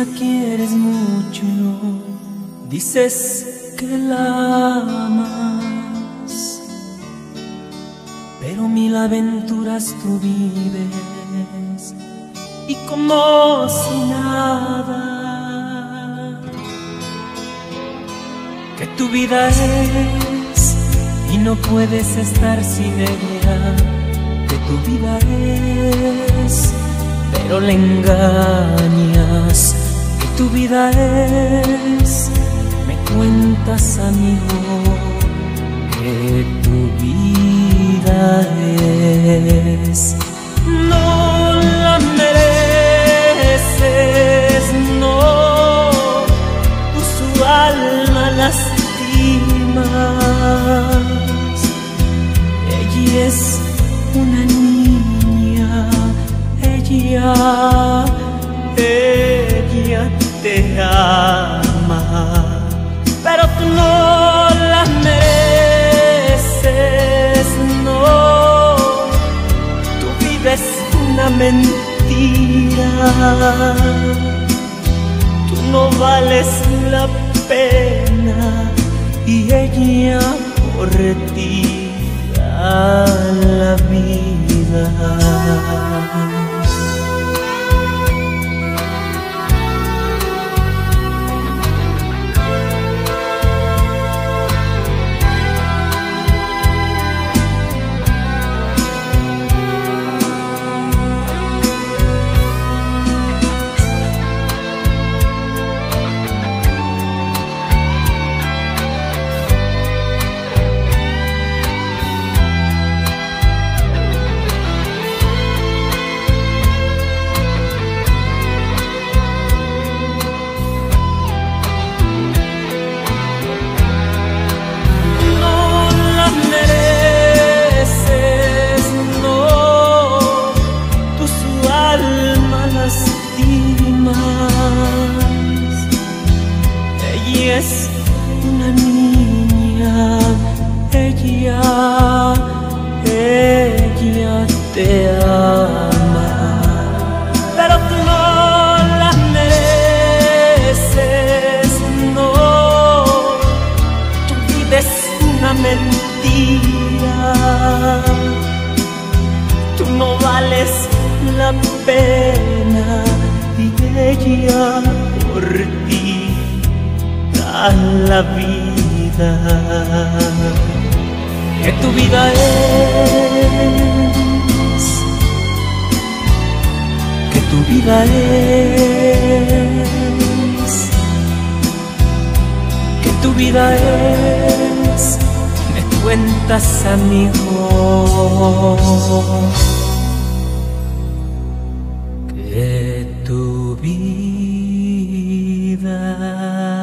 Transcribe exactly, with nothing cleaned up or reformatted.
la quieres mucho, dices que la amas, pero mil aventuras tú vives y como si nada, que tu vida es y no puedes estar sin ella, que tu vida es pero le engañas, que tu vida es, me cuentas amigo, que tu vida es. No la mereces, no, tú su alma lastimas, ella es una niña, ella, ella te ama, pero tú no la mereces, no, tu vida es una mentira, tú no vales la pena y ella por ti da la vida. Ella es una niña, ella, ella te ama, pero tú no la mereces, no, tu vida es una mentira, tú no vales la pena y ella por ti da la vida, que tu vida es, que tu vida es, que tu vida es, me cuentas amigo, que tu vida